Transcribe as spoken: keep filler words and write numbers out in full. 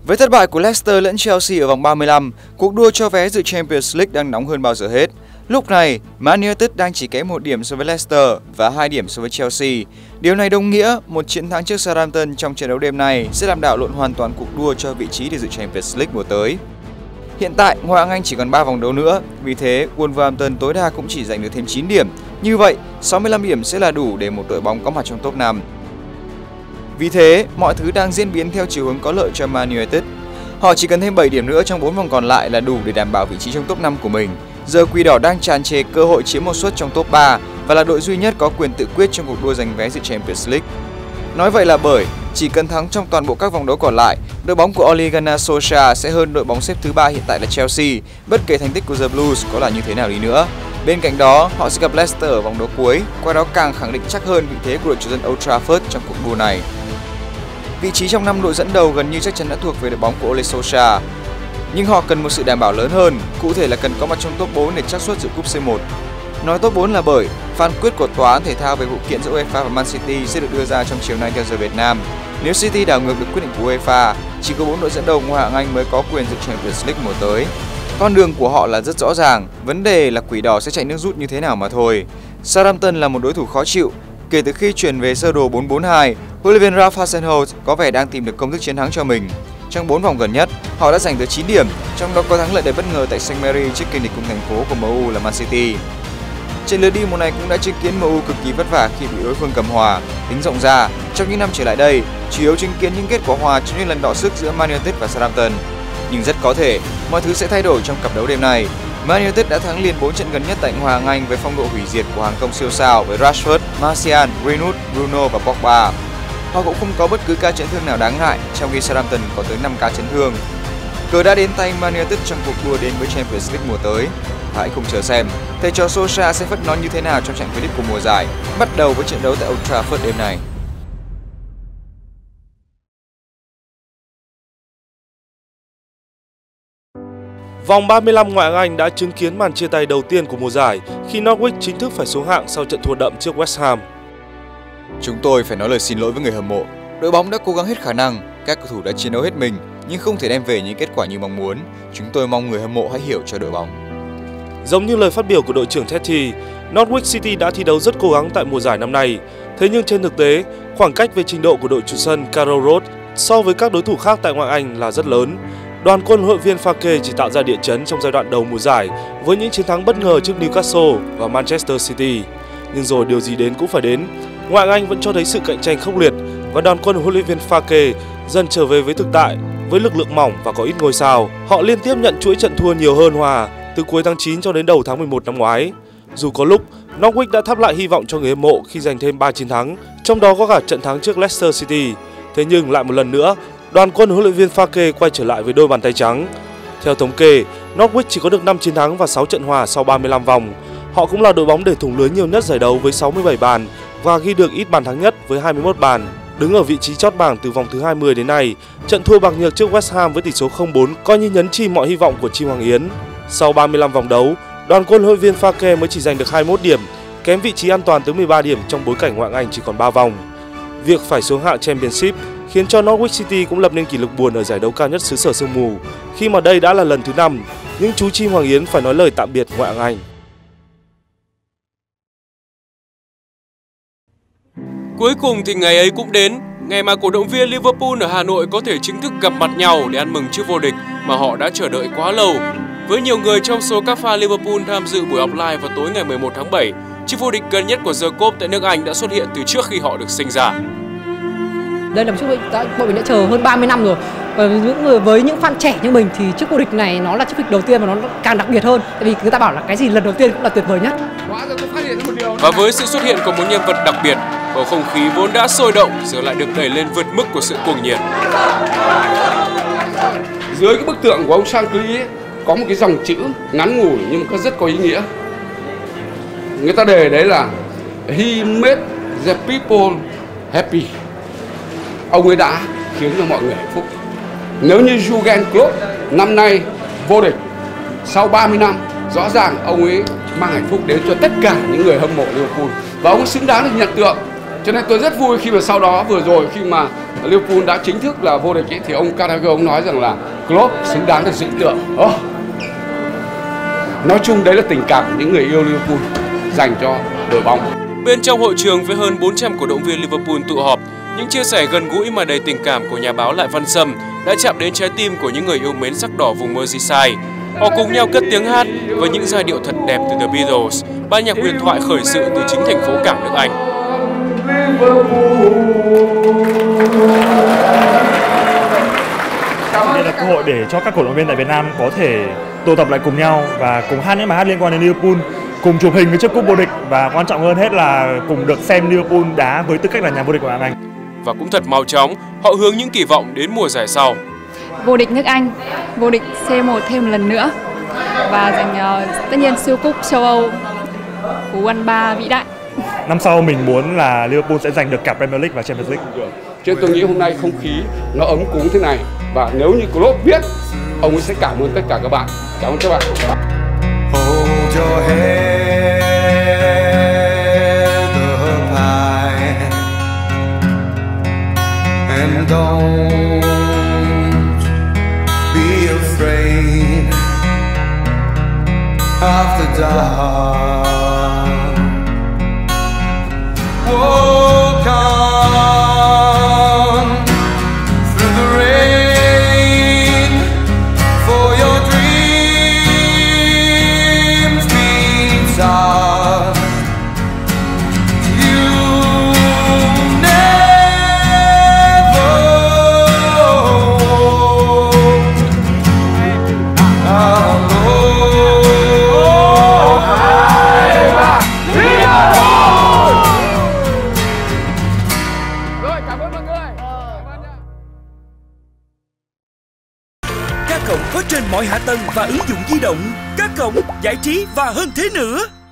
Với thất bại của Leicester lẫn Chelsea ở vòng ba mươi lăm, cuộc đua cho vé dự Champions League đang nóng hơn bao giờ hết. Lúc này, Man United đang chỉ kém một điểm so với Leicester và hai điểm so với Chelsea. Điều này đồng nghĩa một chiến thắng trước Southampton trong trận đấu đêm nay sẽ làm đảo lộn hoàn toàn cuộc đua cho vị trí để dự Champions League mùa tới. Hiện tại, Ngoại hạng Anh chỉ còn ba vòng đấu nữa, vì thế Wolverhampton tối đa cũng chỉ giành được thêm chín điểm. Như vậy, sáu mươi lăm điểm sẽ là đủ để một đội bóng có mặt trong top năm. Vì thế, mọi thứ đang diễn biến theo chiều hướng có lợi cho Man United. Họ chỉ cần thêm bảy điểm nữa trong bốn vòng còn lại là đủ để đảm bảo vị trí trong top năm của mình. Giờ Quỷ Đỏ đang tràn trề cơ hội chiếm một suất trong top ba và là đội duy nhất có quyền tự quyết trong cuộc đua giành vé dự Champions League. Nói vậy là bởi chỉ cần thắng trong toàn bộ các vòng đấu còn lại, đội bóng của Ole Gunnar Solskjaer sẽ hơn đội bóng xếp thứ ba hiện tại là Chelsea, bất kể thành tích của The Blues có là như thế nào đi nữa. Bên cạnh đó, họ sẽ gặp Leicester ở vòng đấu cuối, qua đó càng khẳng định chắc hơn vị thế của đội chủ dân Old Trafford trong cuộc đua này. Vị trí trong năm đội dẫn đầu gần như chắc chắn đã thuộc về đội bóng của Ole Solskjaer, nhưng họ cần một sự đảm bảo lớn hơn, cụ thể là cần có mặt trong top bốn để xác suất dự cúp xê một. Nói top bốn là bởi phán quyết của tòa án thể thao về vụ kiện giữa UEFA và Man City sẽ được đưa ra trong chiều nay theo giờ Việt Nam. Nếu City đảo ngược được quyết định của UEFA, chỉ có bốn đội dẫn đầu Ngoại hạng Anh mới có quyền dự Champions League mùa tới. Con đường của họ là rất rõ ràng, vấn đề là Quỷ Đỏ sẽ chạy nước rút như thế nào mà thôi. Southampton là một đối thủ khó chịu. Kể từ khi chuyển về sơ đồ bốn bốn hai, huấn luyện viên Ralph Hasenhuttl có vẻ đang tìm được công thức chiến thắng cho mình. Trong bốn vòng gần nhất, họ đã giành được chín điểm, trong đó có thắng lợi đầy bất ngờ tại Saint Mary trước kình địch cùng thành phố của em u là Man City. Trên lượt đi mùa này cũng đã chứng kiến em u cực kỳ vất vả khi bị đối phương cầm hòa. Tính rộng ra, trong những năm trở lại đây, chủ yếu chứng kiến những kết quả hòa trong những lần đọ sức giữa Man United và Southampton. Nhưng rất có thể, mọi thứ sẽ thay đổi trong cặp đấu đêm này. Man United đã thắng liền bốn trận gần nhất tại Ngoại hạng Anh với phong độ hủy diệt của hàng công siêu sao với Rashford, Martial, Greenwood, Bruno và Pogba. Họ cũng không có bất cứ ca chấn thương nào đáng ngại, trong khi Southampton có tới năm ca chấn thương. Cờ đã đến tay Man United trong cuộc đua đến với Champions League mùa tới. Hãy cùng chờ xem thầy trò Solskjaer sẽ phất nón như thế nào trong trận cuối của mùa giải, bắt đầu với trận đấu tại Old Trafford đêm nay. Vòng ba mươi lăm Ngoại hạng Anh đã chứng kiến màn chia tay đầu tiên của mùa giải khi Norwich chính thức phải xuống hạng sau trận thua đậm trước West Ham. Chúng tôi phải nói lời xin lỗi với người hâm mộ. Đội bóng đã cố gắng hết khả năng, các cầu thủ đã chiến đấu hết mình nhưng không thể đem về những kết quả như mong muốn. Chúng tôi mong người hâm mộ hãy hiểu cho đội bóng. Giống như lời phát biểu của đội trưởng Teddy, Norwich City đã thi đấu rất cố gắng tại mùa giải năm nay. Thế nhưng trên thực tế, khoảng cách về trình độ của đội chủ sân Carrow Road so với các đối thủ khác tại Ngoại hạng Anh là rất lớn. Đoàn quân huấn luyện viên Fake chỉ tạo ra địa chấn trong giai đoạn đầu mùa giải với những chiến thắng bất ngờ trước Newcastle và Manchester City. Nhưng rồi điều gì đến cũng phải đến. Ngoại hạng Anh vẫn cho thấy sự cạnh tranh khốc liệt và đoàn quân huấn luyện viên Fake dần trở về với thực tại, với lực lượng mỏng và có ít ngôi sao. Họ liên tiếp nhận chuỗi trận thua nhiều hơn hòa từ cuối tháng chín cho đến đầu tháng mười một năm ngoái. Dù có lúc Norwich đã thắp lại hy vọng cho người hâm mộ khi giành thêm ba chiến thắng, trong đó có cả trận thắng trước Leicester City. Thế nhưng lại một lần nữa, đoàn quân huấn luyện viên Fake quay trở lại với đôi bàn tay trắng. Theo thống kê, Norwich chỉ có được năm chiến thắng và sáu trận hòa sau ba mươi lăm vòng. Họ cũng là đội bóng để thủng lưới nhiều nhất giải đấu với sáu mươi bảy bàn và ghi được ít bàn thắng nhất với hai mươi mốt bàn. Đứng ở vị trí chót bảng từ vòng thứ hai mươi đến nay, trận thua bạc nhược trước West Ham với tỷ số không bốn coi như nhấn chìm mọi hy vọng của chim Hoàng Yến. Sau ba mươi lăm vòng đấu, đoàn quân huấn luyện viên Fake mới chỉ giành được hai mươi mốt điểm, kém vị trí an toàn tới mười ba điểm trong bối cảnh Ngoại hạng Anh chỉ còn ba vòng. Việc phải xuống hạng Championship khiến cho Norwich City cũng lập nên kỷ lục buồn ở giải đấu cao nhất xứ sở sương mù, khi mà đây đã là lần thứ năm những chú chim Hoàng Yến phải nói lời tạm biệt Ngoại hạng Anh. Cuối cùng thì ngày ấy cũng đến, ngày mà cổ động viên Liverpool ở Hà Nội có thể chính thức gặp mặt nhau để ăn mừng chức vô địch mà họ đã chờ đợi quá lâu. Với nhiều người trong số các fan Liverpool tham dự buổi offline vào tối ngày mười một tháng bảy, chức vô địch gần nhất của The Cup tại nước Anh đã xuất hiện từ trước khi họ được sinh ra. Đây là một chức vô địch bọn mình đã chờ hơn ba mươi năm rồi. Và những người với những fan trẻ như mình thì chức vô địch này nó là chức vô địch đầu tiên và nó càng đặc biệt hơn. Tại vì người ta bảo là cái gì lần đầu tiên cũng là tuyệt vời nhất. Và với sự xuất hiện của một nhân vật đặc biệt, bầu không khí vốn đã sôi động giờ lại được đẩy lên vượt mức của sự cuồng nhiệt. Dưới cái bức tượng của ông Shankly có một cái dòng chữ ngắn ngủi nhưng mà rất có ý nghĩa. Người ta đề đấy là He made the people happy. Ông ấy đã khiến cho mọi người hạnh phúc. Nếu như Jurgen Klopp năm nay vô địch sau ba mươi năm, rõ ràng ông ấy mang hạnh phúc đến cho tất cả những người hâm mộ Liverpool và ông ấy xứng đáng được nhận tượng Cho nên tôi rất vui khi mà sau đó vừa rồi khi mà Liverpool đã chính thức là vô địch ấy, thì ông Carragher ông nói rằng là Klopp xứng đáng được dự tượng. Oh. Nói chung đấy là tình cảm của những người yêu Liverpool dành cho đội bóng. Bên trong hội trường với hơn bốn trăm cổ động viên Liverpool tụ họp, những chia sẻ gần gũi mà đầy tình cảm của nhà báo Lại Văn Sâm đã chạm đến trái tim của những người yêu mến sắc đỏ vùng Merseyside. Họ cùng nhau cất tiếng hát với những giai điệu thật đẹp từ The Beatles, ban nhạc huyền thoại khởi sự từ chính thành phố cảng nước Anh. Đây là cơ hội để cho các cổ động viên tại Việt Nam có thể tụ tập lại cùng nhau và cùng hát những bài hát liên quan đến Liverpool, cùng chụp hình với chiếc cúp vô địch và quan trọng hơn hết là cùng được xem Liverpool đá với tư cách là nhà vô địch của Anh. Và cũng thật mau chóng, họ hướng những kỳ vọng đến mùa giải sau. Vô địch nước Anh, vô địch C một thêm một lần nữa và giành uh, tất nhiên siêu cúp châu Âu của U hai ba vĩ đại. Năm sau mình muốn là Liverpool sẽ giành được cả Premier League và Champions League. Cho nên tôi nghĩ hôm nay không khí nó ấm cúng thế này, và nếu như Klopp biết, ông ấy sẽ cảm ơn tất cả các bạn. Cảm ơn các bạn. Hold your head up high and don't be afraid of the dark. Walk on through the rain for your dreams be soft. You never Cá Cổng có trên mọi hạ tầng và ứng dụng di động. Cá Cổng giải trí và hơn thế nữa.